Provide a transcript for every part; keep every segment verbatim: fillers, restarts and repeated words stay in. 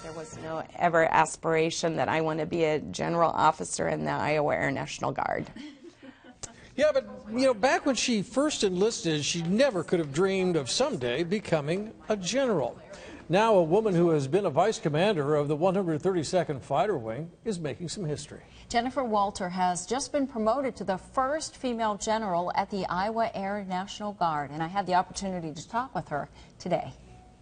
There was no ever aspiration that I want to be a general officer in the Iowa Air National Guard. Yeah, but, you know, back when she first enlisted, she never could have dreamed of someday becoming a general. Now, a woman who has been a vice commander of the one hundred thirty-second Fighter Wing is making some history. Jennifer Walter has just been promoted to the first female general at the Iowa Air National Guard, and I had the opportunity to talk with her today.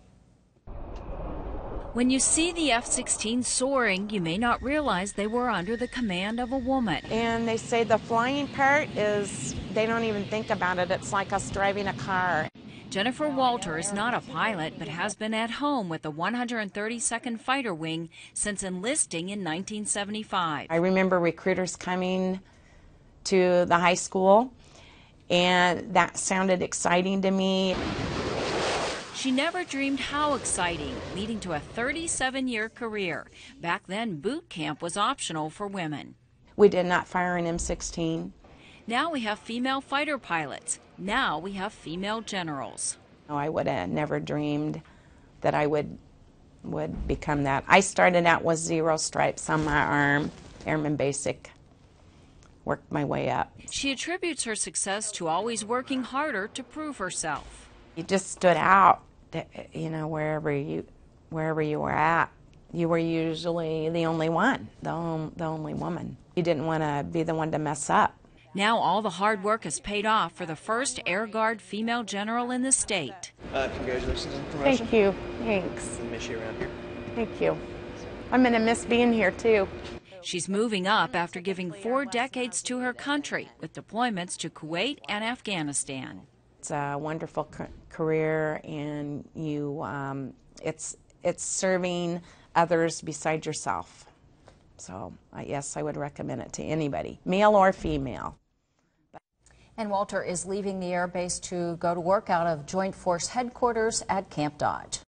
When you see the F sixteen soaring, you may not realize they were under the command of a woman. And they say the flying part is, they don't even think about it. It's like us driving a car. Jennifer Walter is not a pilot, but has been at home with the one hundred thirty-second Fighter Wing since enlisting in nineteen seventy-five. I remember recruiters coming to the high school, and that sounded exciting to me. She never dreamed how exciting, leading to a thirty-seven year career. Back then, boot camp was optional for women. We did not fire an M sixteen. Now we have female fighter pilots. Now we have female generals. No, I would have never dreamed that I would would become that. I started out with zero stripes on my arm, Airman Basic. Worked my way up. She attributes her success to always working harder to prove herself. You just stood out, you know, wherever you wherever you were at. You were usually the only one, the, on, the only woman. You didn't want to be the one to mess up. Now all the hard work has paid off for the first Air Guard female general in the state. Uh, congratulations on the promotion. Thank you. Thanks. We'll miss you around here. Thank you. I'm going to miss being here, too. She's moving up after giving four decades to her country with deployments to Kuwait and Afghanistan. It's a wonderful career, and you, um, it's, it's serving others beside yourself. So, uh, yes, I would recommend it to anybody, male or female. And Walter is leaving the air base to go to work out of Joint Force Headquarters at Camp Dodge.